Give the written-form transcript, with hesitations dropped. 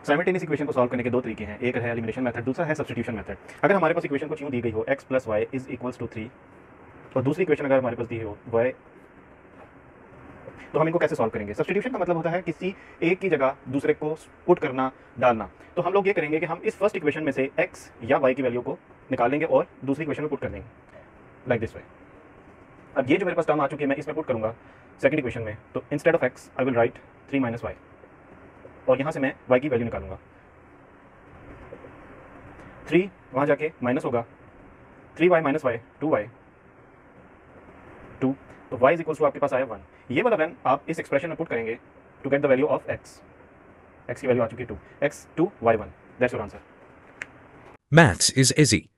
Simultaneous equation को solve करने के दो तरीके हैं, एक है एलिमिनेशन मेथड, दूसरा है सब्स्टिट्यूशन मेथड। अगर हमारे पास इक्वेशन कुछ यूँ दी गई हो x + y = 3 और दूसरी इक्वेशन अगर हमारे पास दी हो y, तो हम इनको कैसे सॉल्व करेंगे। सब्स्टिट्यूशन का मतलब होता है किसी एक की जगह दूसरे को पुट करना, डालना। तो हम लोग ये करेंगे कि हम इस फर्स्ट इक्वेशन में से x या y की वैल्यू को निकालेंगे और दूसरी इक्वेशन में पुट कर देंगे, लाइक दिस वे। अब ये जो मेरे पास टर्म आ चुकी है मैं इसमें पुट करूंगा सेकंड इक्वेशन में, तो instead of x I will write 3 - y और यहाँ से मैं y की वैल्यू निकालूंगा। 3 वहाँ जाके माइनस होगा, 3y - y 2y 2, तो y = आपके पास आया 1। ये वाला वैन आप इस एक्सप्रेशन में पुट करेंगे to get the value of x की वैल्यू आ चुकी है 2, x 2 y 1, that's your answer. Maths is easy.